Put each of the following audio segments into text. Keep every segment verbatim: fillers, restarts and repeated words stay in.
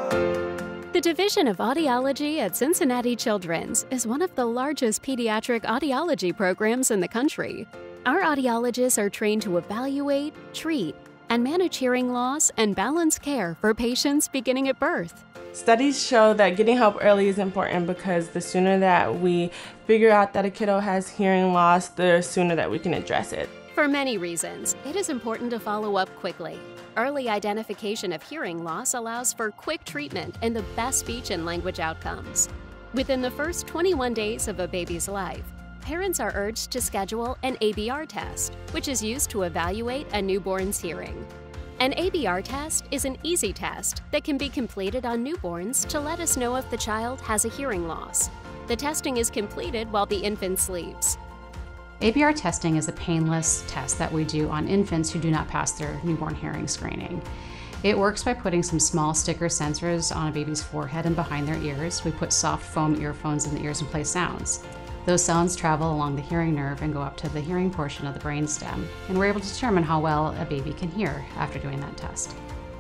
The Division of Audiology at Cincinnati Children's is one of the largest pediatric audiology programs in the country. Our audiologists are trained to evaluate, treat, and manage hearing loss and balance care for patients beginning at birth. Studies show that getting help early is important because the sooner that we figure out that a kiddo has hearing loss, the sooner that we can address it. For many reasons, it is important to follow up quickly. Early identification of hearing loss allows for quick treatment and the best speech and language outcomes. Within the first twenty-one days of a baby's life, parents are urged to schedule an A B R test, which is used to evaluate a newborn's hearing. An A B R test is an easy test that can be completed on newborns to let us know if the child has a hearing loss. The testing is completed while the infant sleeps. A B R testing is a painless test that we do on infants who do not pass their newborn hearing screening. It works by putting some small sticker sensors on a baby's forehead and behind their ears. We put soft foam earphones in the ears and play sounds. Those sounds travel along the hearing nerve and go up to the hearing portion of the brainstem, and we're able to determine how well a baby can hear after doing that test.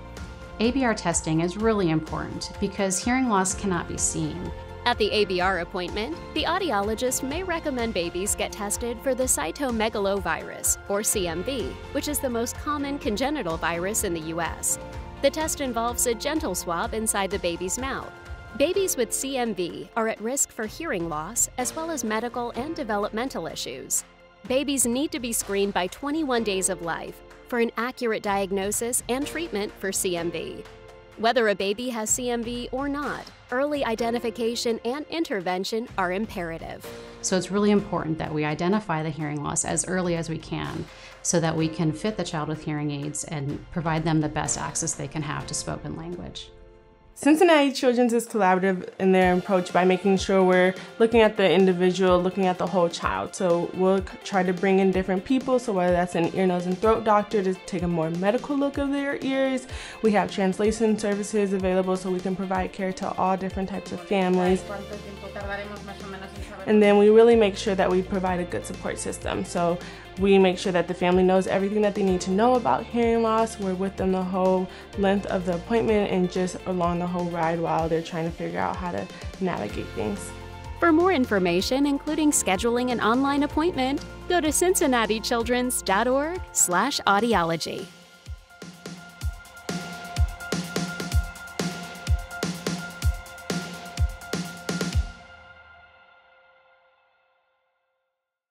A B R testing is really important because hearing loss cannot be seen. At the A B R appointment, the audiologist may recommend babies get tested for the cytomegalovirus, or C M V, which is the most common congenital virus in the U S. The test involves a gentle swab inside the baby's mouth. Babies with C M V are at risk for hearing loss as well as medical and developmental issues. Babies need to be screened by twenty-one days of life for an accurate diagnosis and treatment for C M V. Whether a baby has C M V or not, early identification and intervention are imperative. So it's really important that we identify the hearing loss as early as we can so that we can fit the child with hearing aids and provide them the best access they can have to spoken language. Cincinnati Children's is collaborative in their approach by making sure we're looking at the individual, looking at the whole child. So we'll try to bring in different people, so whether that's an ear, nose, and throat doctor to take a more medical look of their ears. We have translation services available so we can provide care to all different types of families. And then we really make sure that we provide a good support system. So we make sure that the family knows everything that they need to know about hearing loss. We're with them the whole length of the appointment and just along the whole ride while they're trying to figure out how to navigate things. For more information, including scheduling an online appointment, go to cincinnati childrens dot org slash audiology.